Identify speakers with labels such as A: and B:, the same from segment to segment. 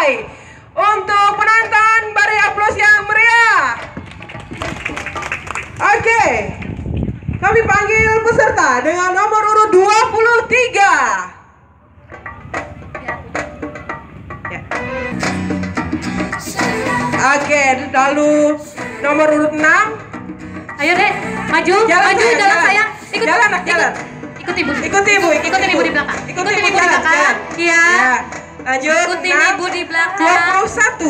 A: selesai. Untuk penonton, beri aplaus yang meriah. Oke, kami panggil peserta dengan nomor urut 23. Ya. Oke, lalu nomor urut 6.
B: Ayo deh, maju,
A: Jalan,
B: maju,
A: sayang,
B: jalan
A: jalan.
B: sayang.
A: Jalan, nak, jalan.
B: Ikut ibu.
A: Ikuti ibu,
B: Ikutin ibu di belakang.
A: Ikuti
B: Ikutin
A: ibu,
B: ibu di
A: jalan,
B: belakang.
A: jalan.
B: Iya.
A: Ya. Lanjut.
B: Ikutin
A: 6,
B: ibu di belakang.
A: 21,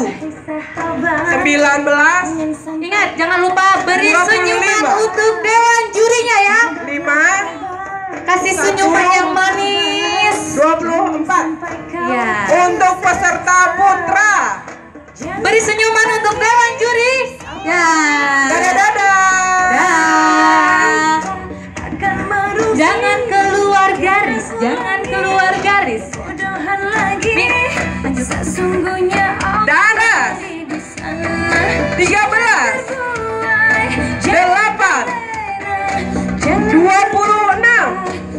A: 19,
B: Ingat, jangan lupa beri
A: 25.
B: senyuman untuk dewan jurinya ya.
A: 5,
B: Kasih senyuman yang manis.
A: 24.
B: Ya.
A: Untuk peserta putra.
B: Beri senyuman untuk dewan juri. Ya.
A: Dadah.
B: Dah. Jangan keluar garis, jangan keluar garis.
A: Danas. 13, 8, 26,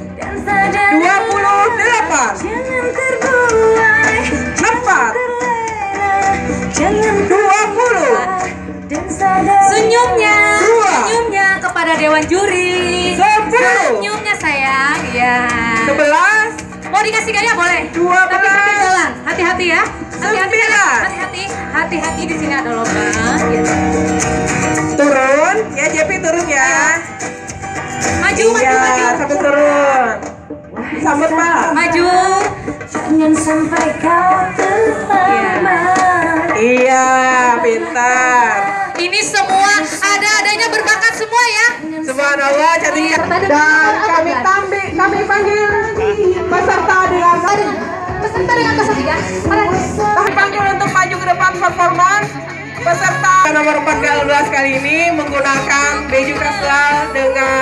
A: 28, 4, 20.
B: Senyumnya,
A: Dua.
B: senyumnya kepada dewan juri.
A: 10.
B: Senyumnya sayang, ya.
A: 11,
B: Mau dikasih gaya boleh.
A: 12.
B: Tapi sambil jalan, hati-hati ya. Hati-hati,
A: 9.
B: hati-hati, hati-hati di sini ada lomba. Ya.
A: Turun, ya Jepi turun ya.
B: Maju,
A: Iya,
B: maju, maju.
A: sambil turun. Sambut Pak.
B: Maju.
C: Jangan sampai kau terlambat.
A: Iya, pintar.
B: Ini semua ada-adanya berbakat semua ya.
A: Subhanallah, cantik. Dan kami panggil peserta dengan
B: Peserta dengan kelas 3.
A: kami panggil untuk maju ke depan performance. Peserta nomor 14 kali ini menggunakan baju casual dengan